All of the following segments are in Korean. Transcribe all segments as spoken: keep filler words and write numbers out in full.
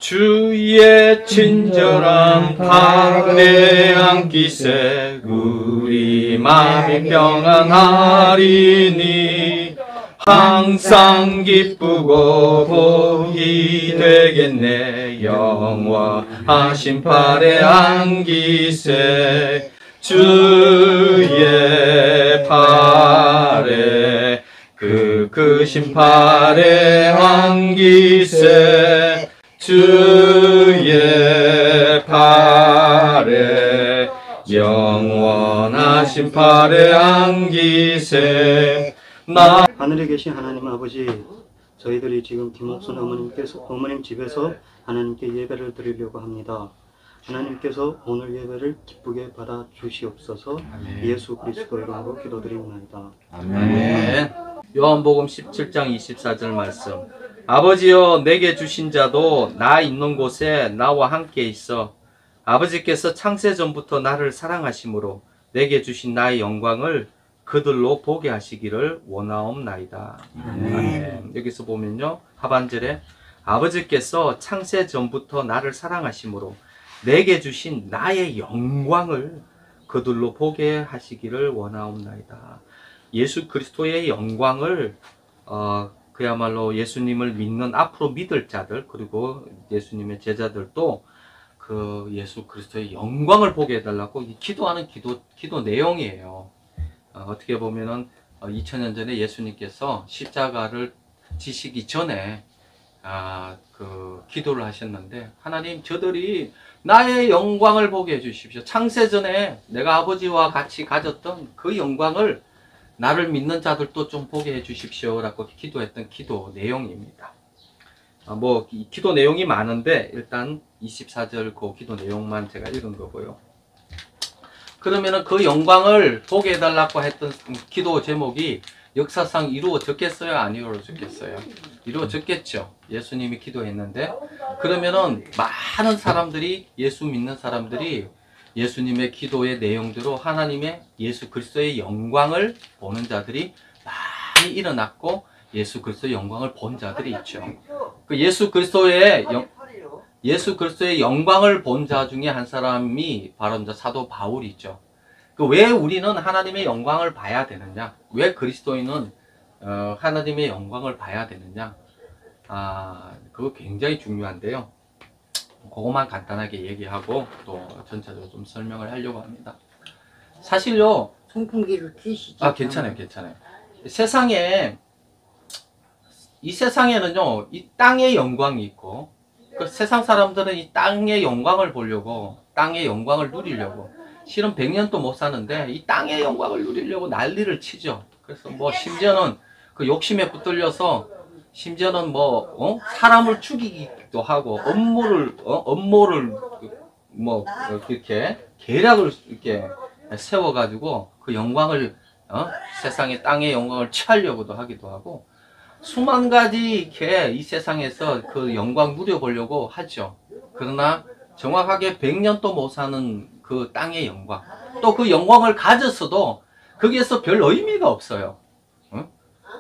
주의 친절한 팔에 안기세 우리 마음이 평안하리니 항상 기쁘고 복이 되겠네 영원하신 팔에 안기세 주의 팔에 그 크신 팔에 안기세 주의 팔에 영원하신 팔에 안기세 나 하늘에 계신 하나님 아버지, 저희들이 지금 김옥순 어머님께서 어머님 집에서 하나님께 예배를 드리려고 합니다. 하나님께서 오늘 예배를 기쁘게 받아 주시옵소서. 아멘. 예수 그리스도 이름으로 기도드립니다. 아멘. 요한복음 십칠 장 이십사 절 말씀. 아버지여 내게 주신 자도 나 있는 곳에 나와 함께 있어 아버지께서 창세 전부터 나를 사랑하심으로 내게 주신 나의 영광을 그들로 보게 하시기를 원하옵나이다. 아멘. 아멘. 여기서 보면요 하반절에 아버지께서 창세 전부터 나를 사랑하심으로 내게 주신 나의 영광을 그들로 보게 하시기를 원하옵나이다. 예수 그리스도의 영광을 어, 그야말로 예수님을 믿는 앞으로 믿을 자들 그리고 예수님의 제자들도 그 예수 그리스도의 영광을 보게 해달라고 기도하는 기도, 기도 내용이에요. 어, 어떻게 보면은 어, 이천 년 전에 예수님께서 십자가를 지시기 전에 아, 그 기도를 하셨는데 하나님 저들이 나의 영광을 보게 해주십시오. 창세전에 내가 아버지와 같이 가졌던 그 영광을 나를 믿는 자들도 좀 보게 해주십시오 라고 기도했던 기도 내용입니다. 아, 뭐 기도 내용이 많은데 일단 이십사 절 그 기도 내용만 제가 읽은 거고요. 그러면은 그 영광을 보게 해달라고 했던 기도 제목이 역사상 이루어졌겠어요? 안 이루어졌겠어요? 이루어졌겠죠. 예수님이 기도했는데 그러면은 많은 사람들이 예수 믿는 사람들이 예수님의 기도의 내용대로 하나님의 예수 그리스도의 영광을 보는 자들이 많이 일어났고 예수 그리스도의 영광을 본 자들이 있죠. 그 예수 그리스도의 영, 예수 그리스도의 영광을 본 자 중에 한 사람이 바로 이제 사도 바울이죠. 그 왜 우리는 하나님의 영광을 봐야 되느냐? 왜 그리스도인은 어, 하나님의 영광을 봐야 되느냐? 아, 그거 굉장히 중요한데요. 그것만 간단하게 얘기하고 또 전체적으로 좀 설명을 하려고 합니다. 사실요. 송풍기를 켜시죠. 아, 괜찮아요, 괜찮아요. 세상에 이 세상에는요, 이 땅의 영광이 있고, 그 세상 사람들은 이 땅의 영광을 보려고, 땅의 영광을 누리려고, 실은 백 년도 못 사는데 이 땅의 영광을 누리려고 난리를 치죠. 그래서 뭐 심지어는 그 욕심에 붙들려서 심지어는 뭐 어? 사람을 죽이기도 하고 업무를 어? 업무를 뭐 이렇게 계략을 이렇게 세워가지고 그 영광을 어? 세상의 땅의 영광을 취하려고도 하기도 하고 수만 가지 이렇게 이 세상에서 그 영광 누려보려고 하죠. 그러나 정확하게 백 년도 못 사는 그 땅의 영광 또 그 영광을 가졌어도 거기에서 별 의미가 없어요. 어?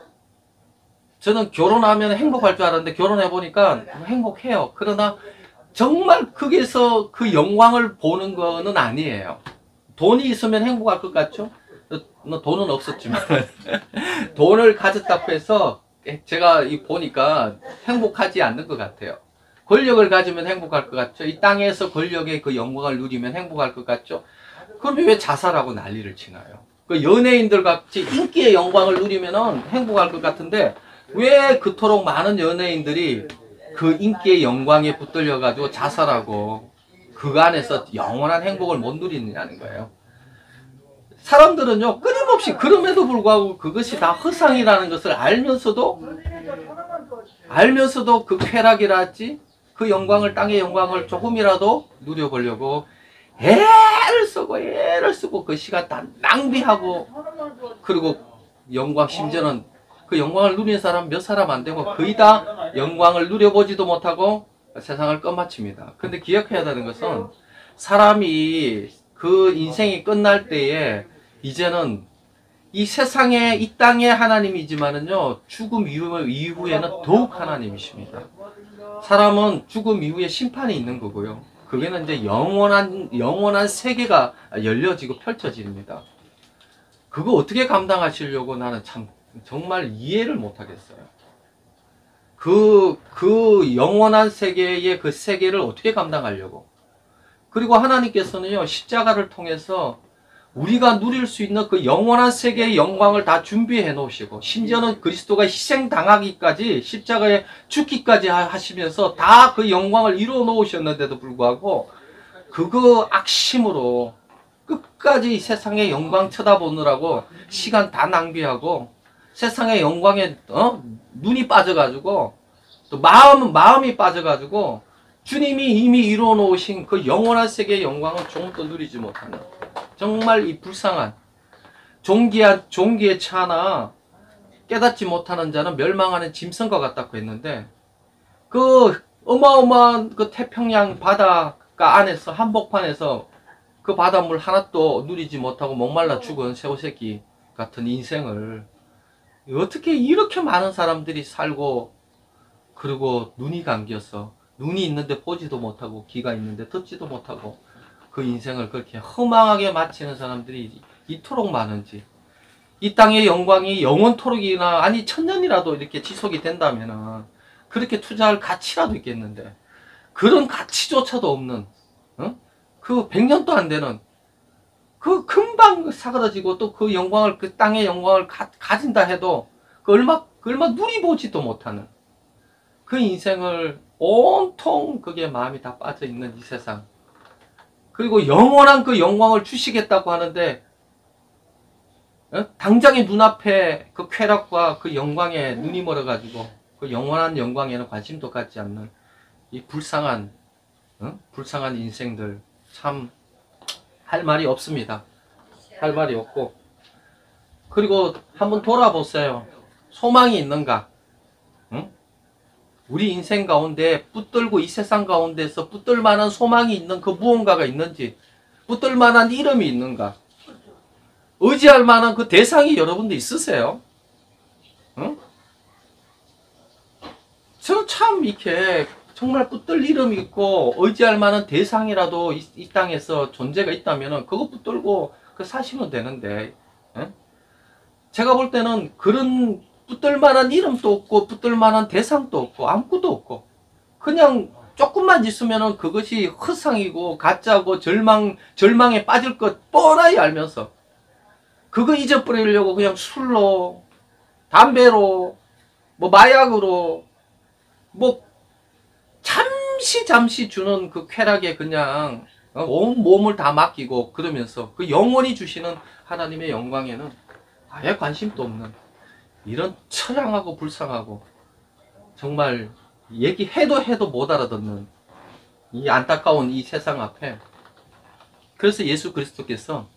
저는 결혼하면 행복할 줄 알았는데 결혼해 보니까 행복해요. 그러나 정말 거기에서 그 영광을 보는 거는 아니에요. 돈이 있으면 행복할 것 같죠? 돈은 없었지만 돈을 가졌다고 해서 제가 보니까 행복하지 않는 것 같아요. 권력을 가지면 행복할 것 같죠? 이 땅에서 권력의 그 영광을 누리면 행복할 것 같죠? 그럼 왜 자살하고 난리를 치나요? 그 연예인들 같이 인기의 영광을 누리면 행복할 것 같은데 왜 그토록 많은 연예인들이 그 인기의 영광에 붙들려 가지고 자살하고 그 안에서 영원한 행복을 못 누리느냐는 거예요. 사람들은요 끊임없이 그럼에도 불구하고 그것이 다 허상이라는 것을 알면서도 알면서도 그 쾌락이랄지 그 영광을 땅의 영광을 조금이라도 누려보려고 애를 쓰고 애를 쓰고 그 시간 다 낭비하고 그리고 영광 심지어는 그 영광을 누리는 사람 몇 사람 안 되고 거의 다 영광을 누려보지도 못하고 세상을 끝마칩니다. 근데 기억해야 되는 것은 사람이 그 인생이 끝날 때에 이제는 이 세상에, 이 땅의 하나님이지만은요, 죽음 이후, 이후에는 더욱 하나님이십니다. 사람은 죽음 이후에 심판이 있는 거고요. 그게는 이제 영원한, 영원한 세계가 열려지고 펼쳐집니다. 그거 어떻게 감당하시려고 나는 참, 정말 이해를 못 하겠어요. 그, 그 영원한 세계의 그 세계를 어떻게 감당하려고. 그리고 하나님께서는요, 십자가를 통해서 우리가 누릴 수 있는 그 영원한 세계의 영광을 다 준비해 놓으시고, 심지어는 그리스도가 희생당하기까지, 십자가에 죽기까지 하시면서 다 그 영광을 이루어 놓으셨는데도 불구하고, 그거 악심으로 끝까지 세상의 영광 쳐다보느라고 시간 다 낭비하고, 세상의 영광에, 어? 눈이 빠져가지고, 또 마음, 마음이 빠져가지고, 주님이 이미 이루어 놓으신 그 영원한 세계의 영광을 조금도 누리지 못하는, 정말 이 불쌍한, 종기한, 종기에 차나 깨닫지 못하는 자는 멸망하는 짐승과 같다고 했는데, 그 어마어마한 그 태평양 바닷가 안에서, 한복판에서 그 바닷물 하나도 누리지 못하고 목말라 죽은 새우새끼 같은 인생을 어떻게 이렇게 많은 사람들이 살고, 그리고 눈이 감겼어. 눈이 있는데 보지도 못하고, 귀가 있는데 듣지도 못하고, 그 인생을 그렇게 허망하게 마치는 사람들이 이토록 많은지, 이 땅의 영광이 영원토록이나, 아니 천년이라도 이렇게 지속이 된다면은 그렇게 투자할 가치라도 있겠는데, 그런 가치조차도 없는, 어? 그 백 년도 안 되는, 그 금방 사그라지고, 또 그 영광을, 그 땅의 영광을 가, 가진다 해도 그 얼마, 그 얼마 누리보지도 못하는 그 인생을 온통 그게 마음이 다 빠져 있는 이 세상. 그리고 영원한 그 영광을 주시겠다고 하는데, 어? 당장의 눈앞에 그 쾌락과 그 영광에 눈이 멀어가지고 그 영원한 영광에는 관심도 갖지 않는 이 불쌍한, 어? 불쌍한 인생들, 참 할 말이 없습니다. 할 말이 없고. 그리고 한번 돌아보세요. 소망이 있는가? 응? 우리 인생 가운데 붙들고, 이 세상 가운데서 붙들 만한 소망이 있는 그 무언가가 있는지, 붙들 만한 이름이 있는가, 의지할 만한 그 대상이 여러분도 있으세요? 응? 저는 참 이렇게 정말 붙들 이름이 있고 의지할 만한 대상이라도 이, 이 땅에서 존재가 있다면 그거 붙들고 그 사시면 되는데, 응? 제가 볼 때는 그런 붙들 만한 이름도 없고 붙들 만한 대상도 없고 아무것도 없고, 그냥 조금만 있으면은 그것이 허상이고 가짜고 절망, 절망에 빠질 것 뻔하게 알면서 그거 잊어버리려고 그냥 술로, 담배로, 뭐 마약으로, 뭐 잠시 잠시 주는 그 쾌락에 그냥 온 몸을 다 맡기고, 그러면서 그 영원히 주시는 하나님의 영광에는 아예 관심도 없는 이런 처량하고 불쌍하고 정말 얘기해도 해도 못 알아듣는 이 안타까운 이 세상 앞에, 그래서 예수 그리스도께서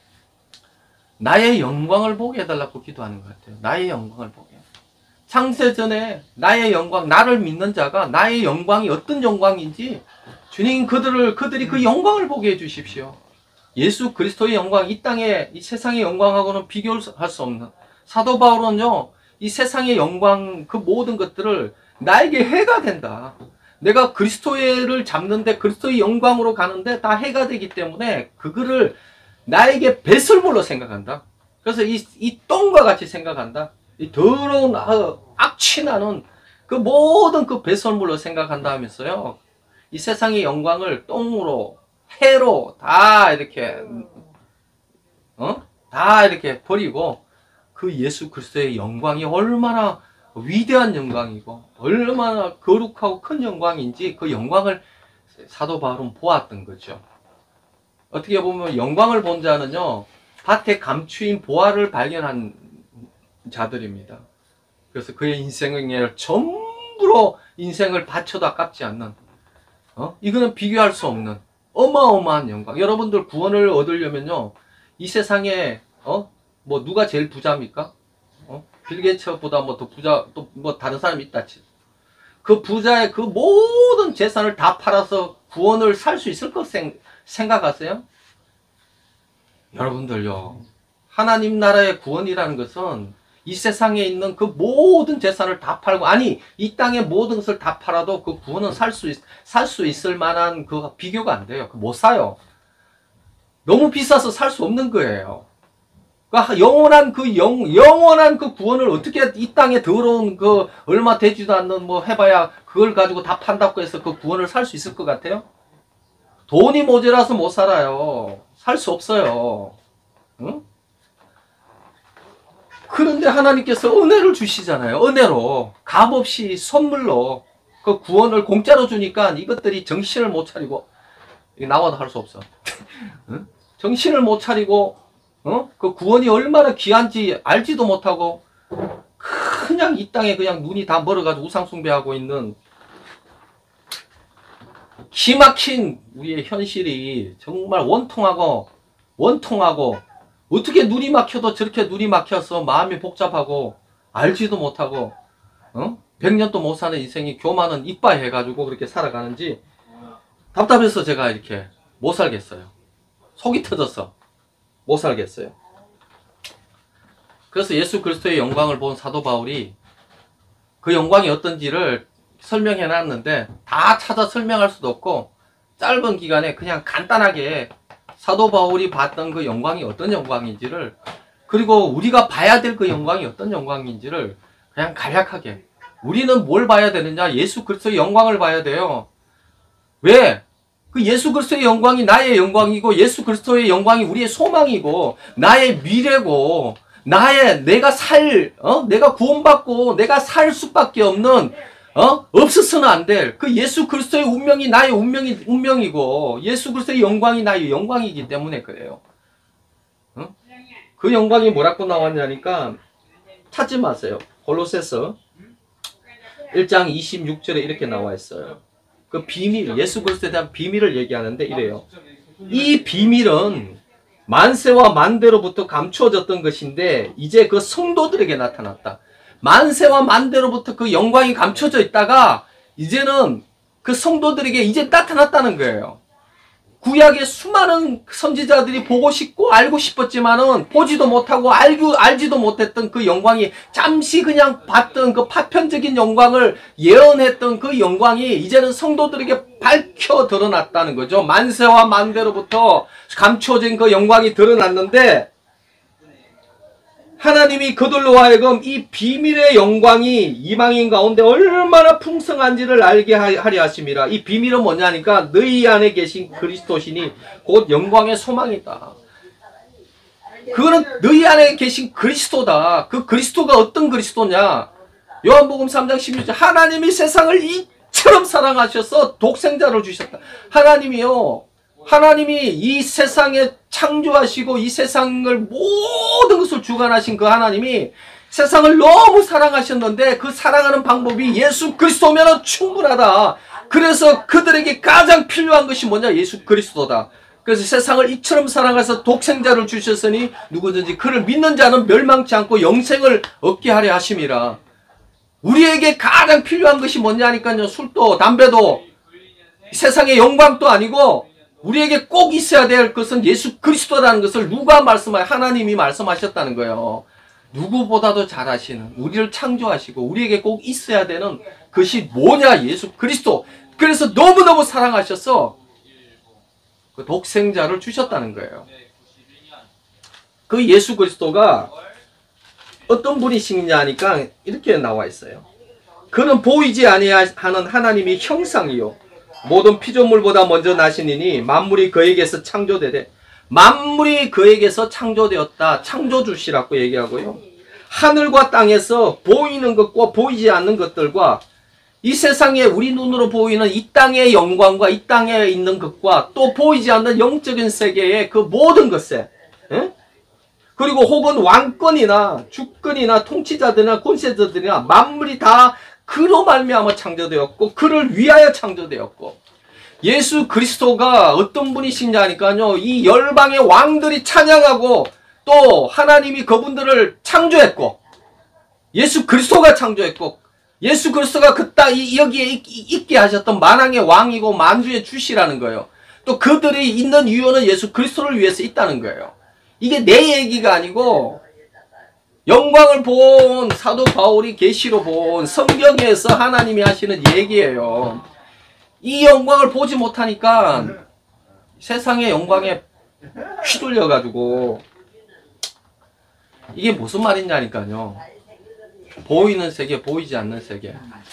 나의 영광을 보게 해달라고 기도하는 것 같아요. 나의 영광을 보게. 창세전에 나의 영광, 나를 믿는 자가 나의 영광이 어떤 영광인지 주님 그들을, 그들이 그 영광을 보게 해주십시오. 예수 그리스도의 영광, 이 땅의, 이 세상의 영광하고는 비교할 수 없는, 사도 바울은요, 이 세상의 영광, 그 모든 것들을 나에게 해가 된다. 내가 그리스도를 잡는데, 그리스도의 영광으로 가는데 다 해가 되기 때문에 그거를 나에게 배설물로 생각한다. 그래서 이, 이 똥과 같이 생각한다. 이 더러운, 악취나는 그 모든 그 배설물로 생각한다 하면서요, 이 세상의 영광을 똥으로, 해로 다 이렇게, 어? 다 이렇게 버리고, 그 예수 그리스도의 영광이 얼마나 위대한 영광이고, 얼마나 거룩하고 큰 영광인지 그 영광을 사도 바울은 보았던 거죠. 어떻게 보면 영광을 본 자는요, 밭에 감추인 보화를 발견한 자들입니다. 그래서 그의 인생을 전부로 인생을 바쳐도 아깝지 않는, 어? 이거는 비교할 수 없는 어마어마한 영광. 여러분들 구원을 얻으려면요, 이 세상에, 어? 뭐 누가 제일 부자입니까? 어? 빌 게이츠보다 뭐 더 부자, 또 뭐 다른 사람이 있다 치. 그 부자의 그 모든 재산을 다 팔아서 구원을 살 수 있을 것 생, 생각하세요? 여러분들요, 하나님 나라의 구원이라는 것은 이 세상에 있는 그 모든 재산을 다 팔고, 아니 이 땅의 모든 것을 다 팔아도 그 구원은 살 수 살 수 있을 만한 그 비교가 안 돼요. 못 사요. 너무 비싸서 살 수 없는 거예요. 그러니까 영원한 그 영, 영원한 그 구원을 어떻게 이 땅에 더러운 그 얼마 되지도 않는 뭐 해봐야 그걸 가지고 다 판다고 해서 그 구원을 살 수 있을 것 같아요? 돈이 모자라서 못 살아요. 살 수 없어요. 응? 그런데 하나님께서 은혜를 주시잖아요. 은혜로, 값없이 선물로 그 구원을 공짜로 주니까 이것들이 정신을 못 차리고, 나와도 할 수 없어. 응? 정신을 못 차리고, 어? 그 구원이 얼마나 귀한지 알지도 못하고, 그냥 이 땅에 그냥 눈이 다 멀어가지고 우상숭배하고 있는 기막힌 우리의 현실이 정말 원통하고, 원통하고, 어떻게 눈이 막혀도 저렇게 눈이 막혀서 마음이 복잡하고, 알지도 못하고, 어? 백 년도 못 사는 인생이 교만은 이빠이 해가지고 그렇게 살아가는지 답답해서 제가 이렇게 못 살겠어요. 속이 터졌어. 못 살겠어요. 그래서 예수 그리스도의 영광을 본 사도 바울이 그 영광이 어떤지를 설명해 놨는데 다 찾아 설명할 수도 없고, 짧은 기간에 그냥 간단하게 사도 바울이 봤던 그 영광이 어떤 영광인지를, 그리고 우리가 봐야 될 그 영광이 어떤 영광인지를 그냥 간략하게, 우리는 뭘 봐야 되느냐? 예수 그리스도의 영광을 봐야 돼요. 왜? 그 예수 그리스도의 영광이 나의 영광이고, 예수 그리스도의 영광이 우리의 소망이고, 나의 미래고, 나의, 내가 살, 어? 내가 구원받고, 내가 살 수밖에 없는, 어? 없어서는 안 될, 그 예수 그리스도의 운명이 나의 운명이, 운명이고, 예수 그리스도의 영광이 나의 영광이기 때문에 그래요. 어? 그 영광이 뭐라고 나왔냐니까, 찾지 마세요. 골로새서 일 장 이십육 절에 이렇게 나와 있어요. 그 비밀, 예수 그리스도에 대한 비밀을 얘기하는데 이래요. 이 비밀은 만세와 만대로부터 감추어졌던 것인데 이제 그 성도들에게 나타났다. 만세와 만대로부터 그 영광이 감춰져 있다가 이제는 그 성도들에게 이제 나타났다는 거예요. 구약의 수많은 선지자들이 보고 싶고 알고 싶었지만은 보지도 못하고 알고, 알지도 못했던 그 영광이, 잠시 그냥 봤던 그 파편적인 영광을 예언했던 그 영광이 이제는 성도들에게 밝혀 드러났다는 거죠. 만세와 만대로부터 감춰진 그 영광이 드러났는데, 하나님이 그들로 하여금 이 비밀의 영광이 이방인 가운데 얼마나 풍성한지를 알게 하려 하심이라. 이 비밀은 뭐냐니까 너희 안에 계신 그리스도시니 곧 영광의 소망이다. 그거는 너희 안에 계신 그리스도다. 그 그리스도가 어떤 그리스도냐? 요한복음 삼 장 십육 절, 하나님이 세상을 이처럼 사랑하셔서 독생자를 주셨다. 하나님이요, 하나님이 이 세상에 창조하시고 이 세상을 모든 것을 주관하신 그 하나님이 세상을 너무 사랑하셨는데 그 사랑하는 방법이 예수 그리스도면 충분하다. 그래서 그들에게 가장 필요한 것이 뭐냐? 예수 그리스도다. 그래서 세상을 이처럼 사랑해서 독생자를 주셨으니 누구든지 그를 믿는 자는 멸망치 않고 영생을 얻게 하려 하심이라. 우리에게 가장 필요한 것이 뭐냐니까요. 술도 담배도 세상의 영광도 아니고 우리에게 꼭 있어야 될 것은 예수 그리스도라는 것을 누가 말씀하여? 하나님이 말씀하셨다는 거예요. 누구보다도 잘 아시는, 우리를 창조하시고 우리에게 꼭 있어야 되는 것이 뭐냐? 예수 그리스도. 그래서 너무너무 사랑하셔서 그 독생자를 주셨다는 거예요. 그 예수 그리스도가 어떤 분이시냐 하니까 이렇게 나와 있어요. 그는 보이지 아니하는 하나님의 형상이요 모든 피조물보다 먼저 나시니니 만물이 그에게서 창조되되, 만물이 그에게서 창조되었다. 창조주시라고 얘기하고요. 하늘과 땅에서 보이는 것과 보이지 않는 것들과 이 세상에 우리 눈으로 보이는 이 땅의 영광과 이 땅에 있는 것과 또 보이지 않는 영적인 세계의 그 모든 것에, 에? 그리고 혹은 왕권이나 주권이나 통치자들이나 권세자들이나 만물이 다 그로 말미암아 창조되었고 그를 위하여 창조되었고, 예수 그리스도가 어떤 분이시냐 하니까요, 이 열방의 왕들이 찬양하고 또 하나님이 그분들을 창조했고 예수 그리스도가 창조했고 예수 그리스도가 그 땅 여기에 있게 하셨던 만왕의 왕이고 만주의 주시라는 거예요. 또 그들이 있는 이유는 예수 그리스도를 위해서 있다는 거예요. 이게 내 얘기가 아니고 영광을 본 사도 바울이 계시로 본 성경에서 하나님이 하시는 얘기예요. 이 영광을 보지 못하니까 세상의 영광에 휘둘려 가지고 이게 무슨 말이냐니까요. 보이는 세계, 보이지 않는 세계.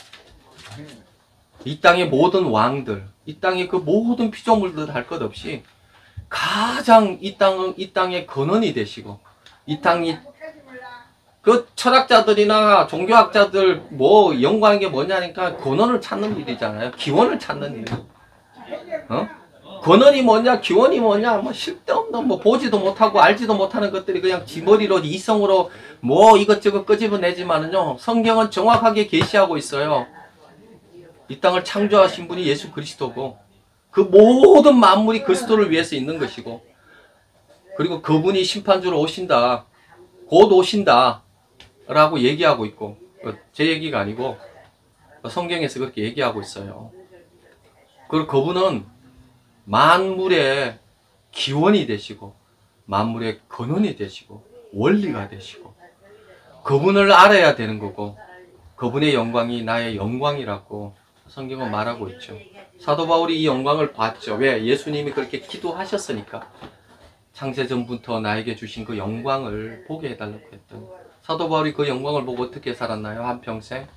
이 땅의 모든 왕들, 이 땅의 그 모든 피조물들 할 것 없이 가장 이 땅은 이 땅의 근원이 되시고, 이 땅이 그 철학자들이나 종교학자들 뭐 연구하는 게 뭐냐니까 근원을 찾는 일이잖아요. 기원을 찾는 일. 어? 근원이 뭐냐, 기원이 뭐냐, 뭐 쓸데없는 뭐 보지도 못하고 알지도 못하는 것들이 그냥 지머리로 이성으로 뭐 이것저것 끄집어내지만은요, 성경은 정확하게 계시하고 있어요. 이 땅을 창조하신 분이 예수 그리스도고, 그 모든 만물이 그리스도를 위해서 있는 것이고, 그리고 그분이 심판주로 오신다, 곧 오신다 라고 얘기하고 있고, 제 얘기가 아니고 성경에서 그렇게 얘기하고 있어요. 그리고 그분은 만물의 기원이 되시고, 만물의 근원이 되시고, 원리가 되시고, 그분을 알아야 되는 거고, 그분의 영광이 나의 영광이라고 성경은 말하고 있죠. 사도 바울이 이 영광을 봤죠. 왜? 예수님이 그렇게 기도하셨으니까. 창세전부터 나에게 주신 그 영광을 보게 해달라고 했던. 사도 바울이 그 영광을 보고 어떻게 살았나요? 한평생?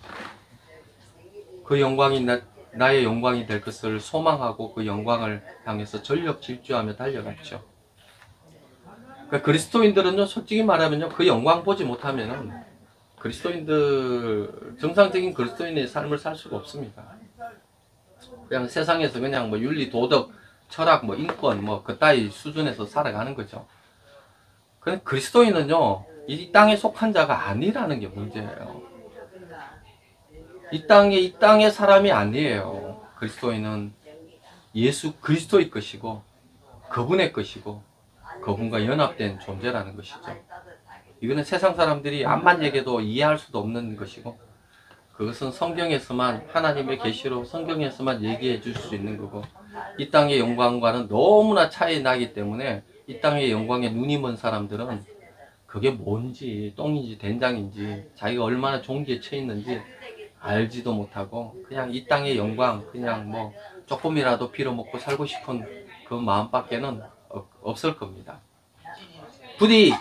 그 영광이 나, 나의 영광이 될 것을 소망하고 그 영광을 향해서 전력 질주하며 달려갔죠. 그러니까 그리스도인들은요, 솔직히 말하면요, 그 영광 보지 못하면은 그리스도인들, 정상적인 그리스도인의 삶을 살 수가 없습니다. 그냥 세상에서 그냥 뭐 윤리, 도덕, 철학, 뭐 인권, 뭐 그따위 수준에서 살아가는 거죠. 근데 그리스도인은요, 이 땅에 속한 자가 아니라는 게 문제예요. 이 땅에, 이 땅의 사람이 아니에요. 그리스도인은 예수 그리스도의 것이고, 그분의 것이고, 그분과 연합된 존재라는 것이죠. 이거는 세상 사람들이 암만 얘기해도 이해할 수도 없는 것이고, 그것은 성경에서만, 하나님의 계시로 성경에서만 얘기해 줄 수 있는 거고, 이 땅의 영광과는 너무나 차이 나기 때문에 이 땅의 영광에 눈이 먼 사람들은 그게 뭔지, 똥인지 된장인지, 자기가 얼마나 종기에 처해 있는지 알지도 못하고, 그냥 이 땅의 영광, 그냥 뭐 조금이라도 빌어먹고 살고 싶은 그 마음밖에는 없을 겁니다. 부디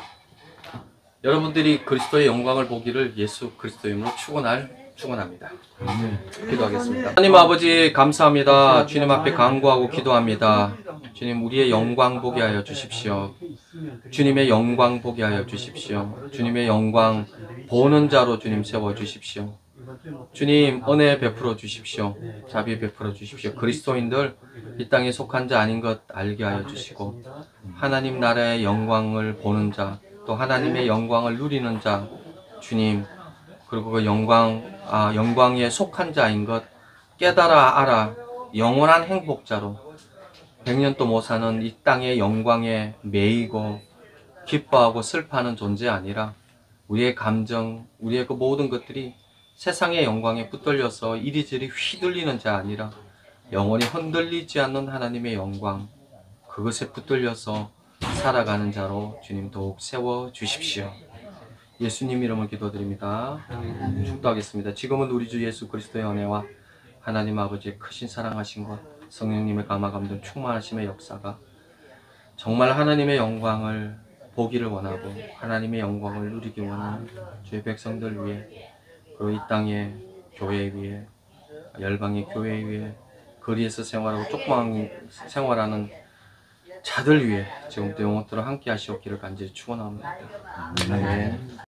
여러분들이 그리스도의 영광을 보기를 예수 그리스도 이름으로 축원할 축원합니다. 기도하겠습니다. 하나님 아버지 감사합니다. 주님 앞에 간구하고 기도합니다. 주님, 우리의 영광 보게 하여 주십시오. 주님의 영광 보게 하여 주십시오. 주님의 영광 보는 자로 주님 세워 주십시오. 주님, 은혜 베풀어 주십시오. 자비 베풀어 주십시오. 그리스도인들 이 땅에 속한 자 아닌 것 알게 하여 주시고, 하나님 나라의 영광을 보는 자, 또 하나님의 영광을 누리는 자, 주님, 그리고 그 영광, 아, 영광에 속한 자인 것 깨달아 알아 영원한 행복자로 백 년도 못 사는 이 땅의 영광에 매이고 기뻐하고 슬퍼하는 존재 아니라, 우리의 감정, 우리의 그 모든 것들이 세상의 영광에 붙들려서 이리저리 휘둘리는 자 아니라 영원히 흔들리지 않는 하나님의 영광, 그것에 붙들려서 살아가는 자로 주님 더욱 세워 주십시오. 예수님 이름을 기도드립니다. 축도하겠습니다. 지금은 우리 주 예수 그리스도의 은혜와 하나님 아버지의 크신 사랑하신 것, 성령님의 감화감동 충만하심의 역사가 정말 하나님의 영광을 보기를 원하고 하나님의 영광을 누리기 원하는 주의 백성들 위해, 그리고 이 땅의 교회 위에, 열방의 교회 위에, 거리에서 생활하고 조그만 생활하는 자들 위해 지금부터 영원토록 함께 하시옵기를 간절히 축원합니다. 아멘.